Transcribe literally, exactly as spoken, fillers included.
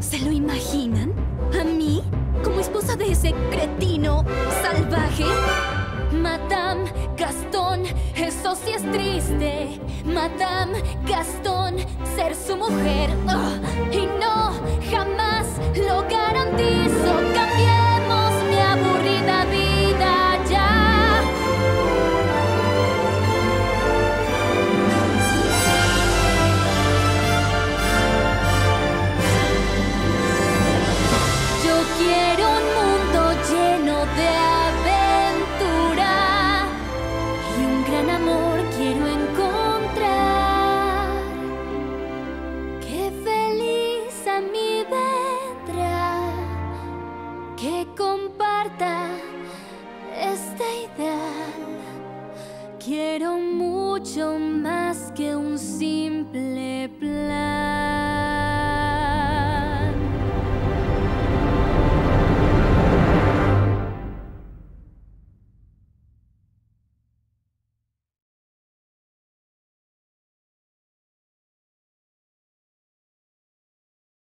¿Se lo imaginan? ¿A mí? ¿Como esposa de ese cretino salvaje? Madame Gastón, eso sí es triste. Madame Gastón, ser su mujer. Oh, y no, jamás lo garantizo. Cambiemos mi aburrida vida ya. Yo quiero un mundo lleno de aventura y un gran amor quiero encontrar, que feliz a mí vendrá, que comparta este ideal. Quiero mucho más que un simple plan.